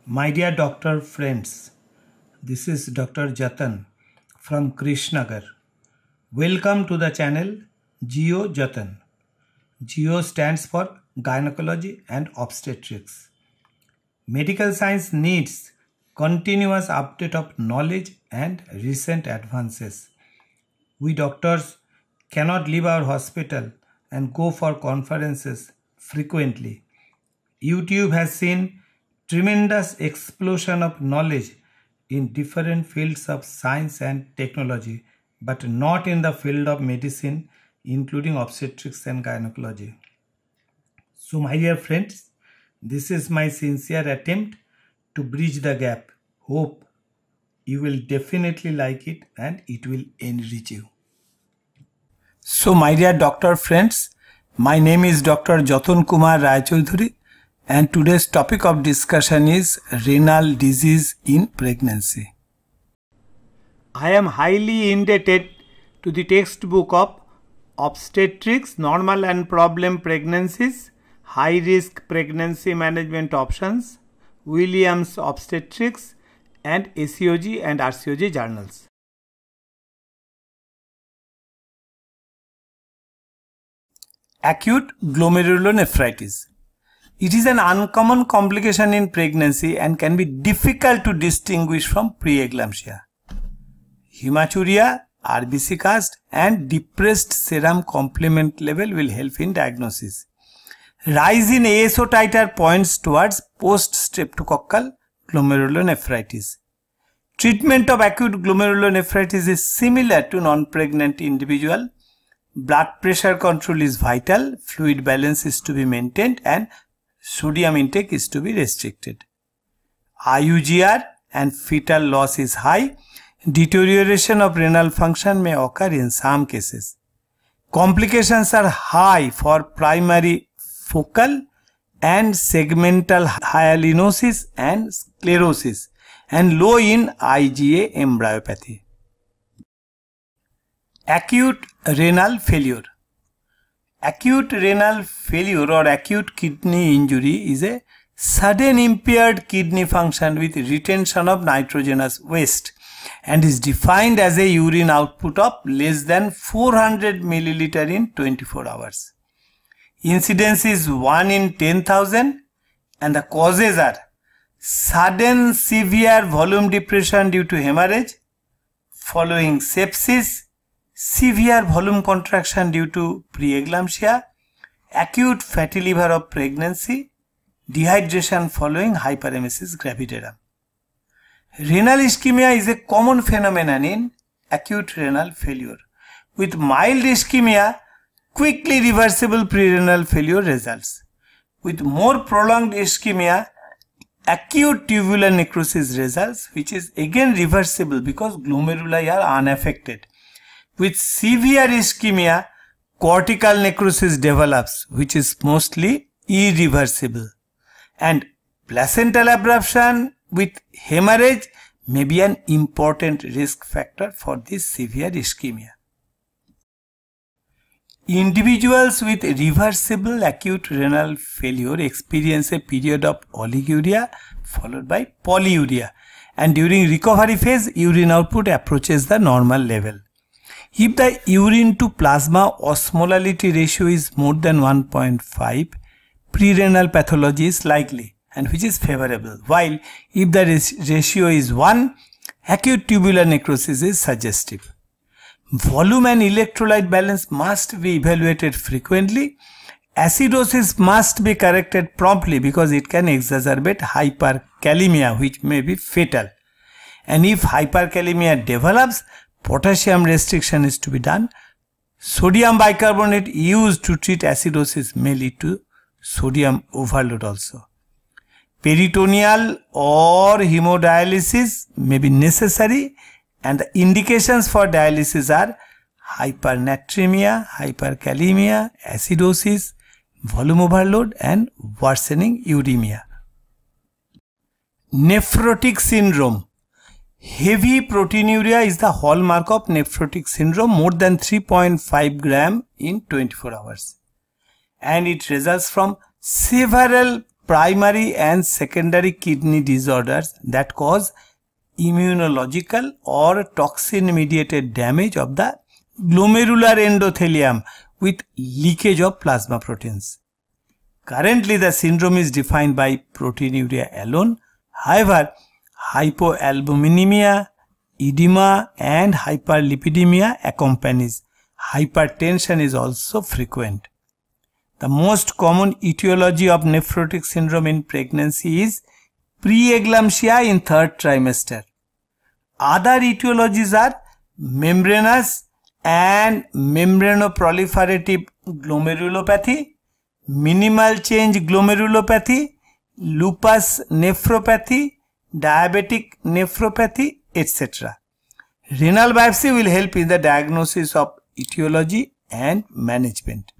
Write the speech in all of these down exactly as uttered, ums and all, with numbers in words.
My dear doctor friends, this is Doctor Jatan from Krishnagar. Welcome to the channel Geo Jatan. Geo stands for Gynecology and Obstetrics. Medical science needs continuous update of knowledge and recent advances. We doctors cannot leave our hospital and go for conferences frequently. YouTube has seen tremendous explosion of knowledge in different fields of science and technology, but not in the field of medicine, including obstetrics and gynecology. So my dear friends, this is my sincere attempt to bridge the gap. Hope you will definitely like it and it will enrich you. So my dear doctor friends, my name is Doctor Jatan Kumar Raichoudhury. And today's topic of discussion is renal disease in pregnancy. I am highly indebted to the textbook of Obstetrics, Normal and Problem Pregnancies, High Risk Pregnancy Management Options, Williams Obstetrics, and A C O G and R C O G journals. Acute glomerulonephritis. It is an uncommon complication in pregnancy and can be difficult to distinguish from preeclampsia. Hematuria, R B C cast and depressed serum complement level will help in diagnosis. Rise in A S O titer points towards post-streptococcal glomerulonephritis. Treatment of acute glomerulonephritis is similar to non-pregnant individual. Blood pressure control is vital, fluid balance is to be maintained and sodium intake is to be restricted. I U G R and fetal loss is high. Deterioration of renal function may occur in some cases. Complications are high for primary focal and segmental hyalinosis and sclerosis and low in I G A embryopathy. Acute renal failure. Acute renal failure or acute kidney injury is a sudden impaired kidney function with retention of nitrogenous waste and is defined as a urine output of less than four hundred milliliters in twenty-four hours. Incidence is one in ten thousand and the causes are sudden severe volume depression due to hemorrhage, following sepsis, severe volume contraction due to preeclampsia, acute fatty liver of pregnancy, dehydration following hyperemesis gravidarum. Renal ischemia is a common phenomenon in acute renal failure. With mild ischemia, quickly reversible prerenal failure results. With more prolonged ischemia, acute tubular necrosis results, which is again reversible because glomeruli are unaffected. With severe ischemia, cortical necrosis develops, which is mostly irreversible. And placental abruption with hemorrhage may be an important risk factor for this severe ischemia. Individuals with reversible acute renal failure experience a period of oliguria followed by polyuria, and during recovery phase, urine output approaches the normal level. If the urine to plasma osmolality ratio is more than one point five, prerenal pathology is likely and which is favorable, while if the ratio is one, acute tubular necrosis is suggestive. Volume and electrolyte balance must be evaluated frequently. Acidosis must be corrected promptly because it can exacerbate hyperkalemia, which may be fatal. And if hyperkalemia develops, potassium restriction is to be done. Sodium bicarbonate used to treat acidosis may lead to sodium overload also. Peritoneal or hemodialysis may be necessary, and the indications for dialysis are hypernatremia, hyperkalemia, acidosis, volume overload and worsening uremia. Nephrotic syndrome. Heavy proteinuria is the hallmark of nephrotic syndrome, more than three point five gram in twenty-four hours. And it results from several primary and secondary kidney disorders that cause immunological or toxin mediated damage of the glomerular endothelium with leakage of plasma proteins. Currently, the syndrome is defined by proteinuria alone. However, hypoalbuminemia, edema and hyperlipidemia accompanies. Hypertension is also frequent. The most common etiology of nephrotic syndrome in pregnancy is preeclampsia in third trimester. Other etiologies are membranous and membranoproliferative glomerulopathy, minimal change glomerulopathy, lupus nephropathy, diabetic nephropathy, et cetera. Renal biopsy will help in the diagnosis of etiology and management.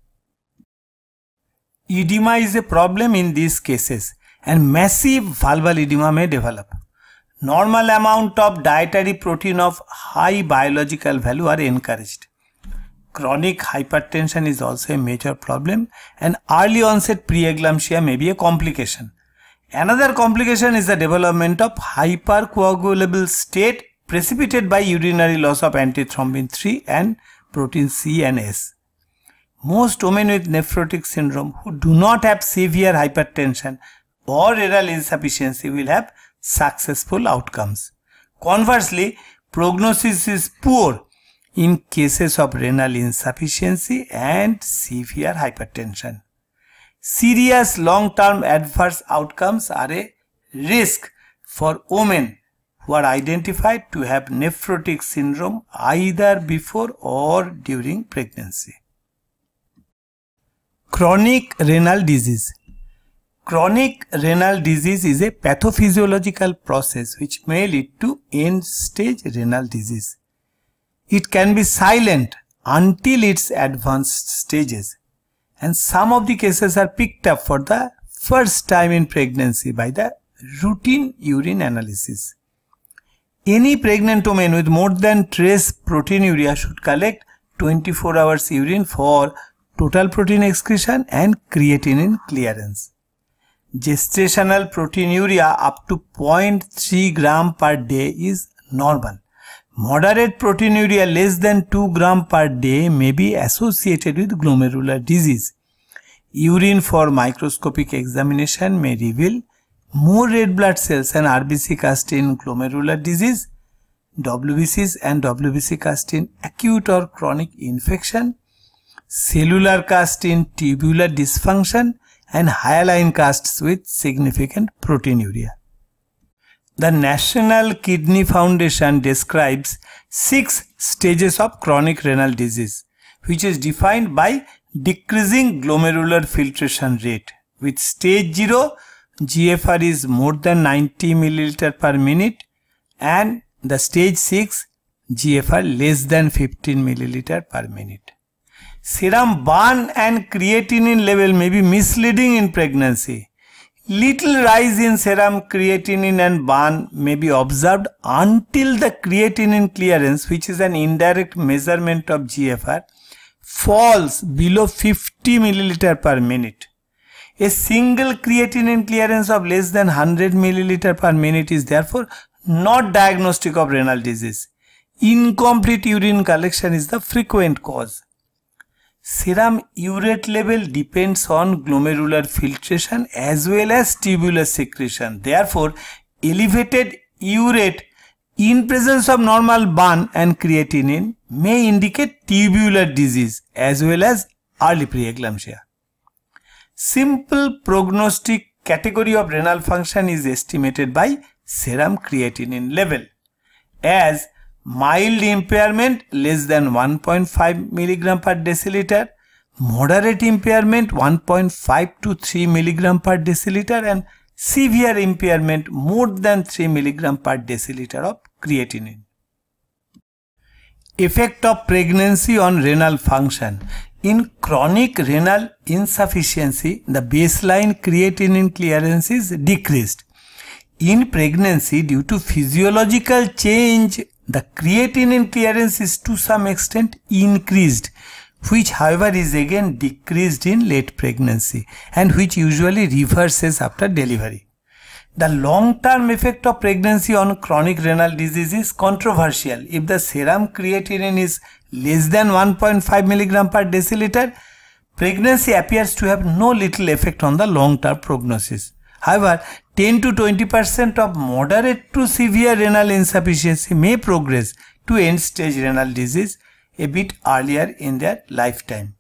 Edema is a problem in these cases and massive valval edema may develop. Normal amount of dietary protein of high biological value are encouraged. Chronic hypertension is also a major problem and early onset preeclampsia may be a complication. Another complication is the development of hypercoagulable state precipitated by urinary loss of antithrombin three and protein C and S. Most women with nephrotic syndrome who do not have severe hypertension or renal insufficiency will have successful outcomes. Conversely, prognosis is poor in cases of renal insufficiency and severe hypertension. Serious long-term adverse outcomes are a risk for women who are identified to have nephrotic syndrome either before or during pregnancy. Chronic renal disease. Chronic renal disease is a pathophysiological process which may lead to end-stage renal disease. It can be silent until its advanced stages, and some of the cases are picked up for the first time in pregnancy by the routine urine analysis. Any pregnant woman with more than trace proteinuria should collect twenty-four hours urine for total protein excretion and creatinine clearance. Gestational proteinuria up to zero point three gram per day is normal. Moderate proteinuria less than two gram per day may be associated with glomerular disease. Urine for microscopic examination may reveal more red blood cells and R B C cast in glomerular disease, W B Cs and W B C cast in acute or chronic infection, cellular cast in tubular dysfunction, and hyaline casts with significant proteinuria. The National Kidney Foundation describes six stages of chronic renal disease, which is defined by decreasing glomerular filtration rate. With stage zero, G F R is more than ninety milliliter per minute, and the stage six, G F R less than fifteen milliliter per minute. Serum burn and creatinine level may be misleading in pregnancy. Little rise in serum creatinine and burn may be observed until the creatinine clearance, which is an indirect measurement of G F R, falls below fifty milliliter per minute. A single creatinine clearance of less than one hundred milliliter per minute is therefore not diagnostic of renal disease. Incomplete urine collection is the frequent cause. Serum urate level depends on glomerular filtration as well as tubular secretion. Therefore, elevated urate in presence of normal burn and creatinine may indicate tubular disease as well as early preeclampsia. Simple prognostic category of renal function is estimated by serum creatinine level as mild impairment less than one point five milligram per deciliter, moderate impairment one point five to three milligram per deciliter, and severe impairment more than three milligram per deciliter of creatinine. Effect of pregnancy on renal function. In chronic renal insufficiency, the baseline creatinine clearance is decreased. In pregnancy, due to physiological change, the creatinine clearance is to some extent increased, which however is again decreased in late pregnancy and which usually reverses after delivery. The long-term effect of pregnancy on chronic renal disease is controversial. If the serum creatinine is less than one point five milligram per deciliter, pregnancy appears to have no little effect on the long-term prognosis. However, ten to twenty percent of moderate to severe renal insufficiency may progress to end-stage renal disease a bit earlier in their lifetime.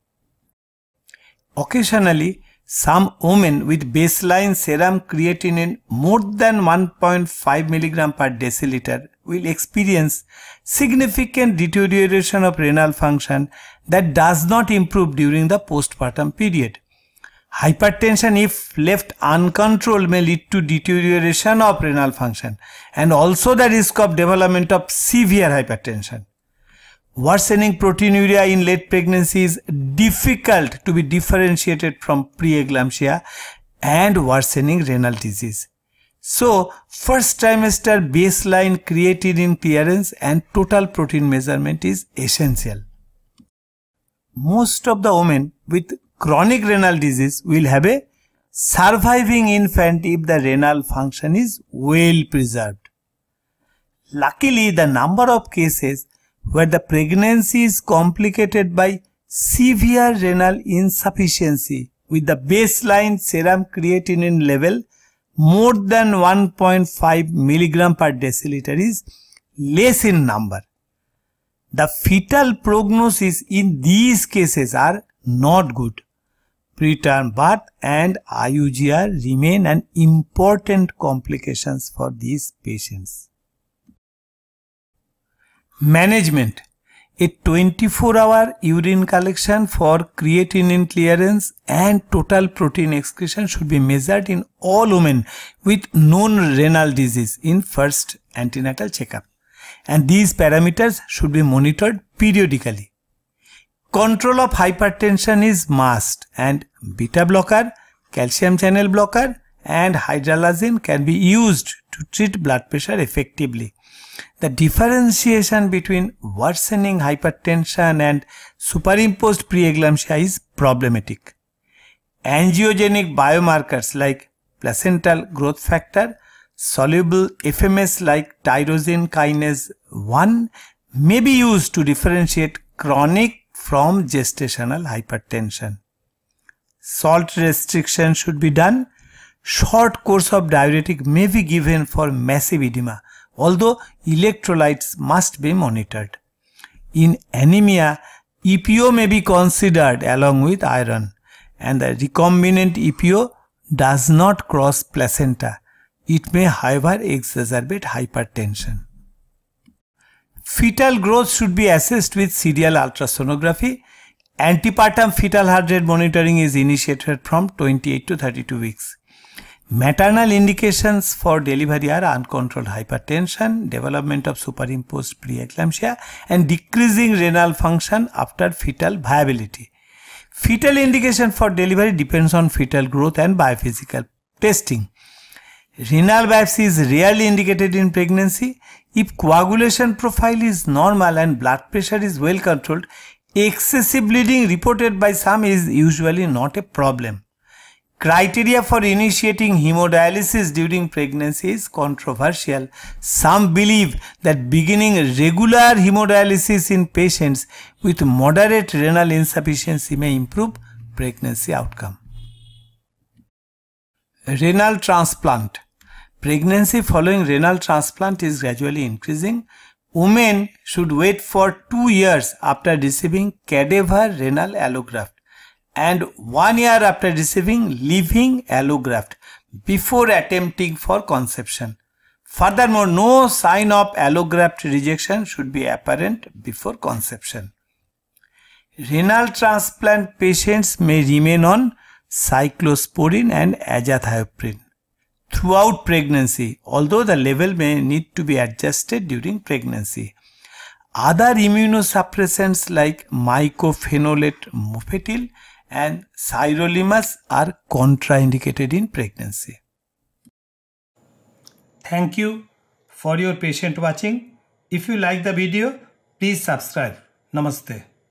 Occasionally, some women with baseline serum creatinine more than one point five milligram per deciliter will experience significant deterioration of renal function that does not improve during the postpartum period. Hypertension, if left uncontrolled, may lead to deterioration of renal function and also the risk of development of severe hypertension. Worsening proteinuria in late pregnancy is difficult to be differentiated from preeclampsia and worsening renal disease. So, first trimester baseline creatinine clearance and total protein measurement is essential. Most of the women with chronic renal disease will have a surviving infant if the renal function is well preserved. Luckily, the number of cases where the pregnancy is complicated by severe renal insufficiency with the baseline serum creatinine level more than one point five milligram per deciliter is less in number. The fetal prognosis in these cases are not good. Preterm birth and I U G R remain an important complications for these patients. Management. A twenty-four hour urine collection for creatinine clearance and total protein excretion should be measured in all women with known renal disease in first antenatal checkup, and these parameters should be monitored periodically. Control of hypertension is must, and beta blocker, calcium channel blocker and hydralazine can be used to treat blood pressure effectively. The differentiation between worsening hypertension and superimposed preeclampsia is problematic. Angiogenic biomarkers like placental growth factor, soluble F M S like tyrosine kinase one may be used to differentiate chronic from gestational hypertension. Salt restriction should be done. Short course of diuretic may be given for massive edema, although electrolytes must be monitored. In anemia, E P O may be considered along with iron, and the recombinant E P O does not cross placenta. It may, however, exacerbate hypertension. Fetal growth should be assessed with serial ultrasonography. Antepartum fetal heart rate monitoring is initiated from twenty-eight to thirty-two weeks. Maternal indications for delivery are uncontrolled hypertension, development of superimposed preeclampsia, and decreasing renal function after fetal viability. Fetal indication for delivery depends on fetal growth and biophysical testing. Renal biopsy is rarely indicated in pregnancy. If coagulation profile is normal and blood pressure is well controlled, excessive bleeding reported by some is usually not a problem. Criteria for initiating hemodialysis during pregnancy is controversial. Some believe that beginning regular hemodialysis in patients with moderate renal insufficiency may improve pregnancy outcome. Renal transplant. Pregnancy following renal transplant is gradually increasing. Women should wait for two years after receiving cadaver renal allograft and one year after receiving living allograft before attempting for conception. Furthermore, no sign of allograft rejection should be apparent before conception. Renal transplant patients may remain on cyclosporin and azathioprine throughout pregnancy, although the level may need to be adjusted during pregnancy. Other immunosuppressants like mycophenolate mofetil and sirolimus are contraindicated in pregnancy. Thank you for your patient watching. If you like the video, please subscribe. Namaste.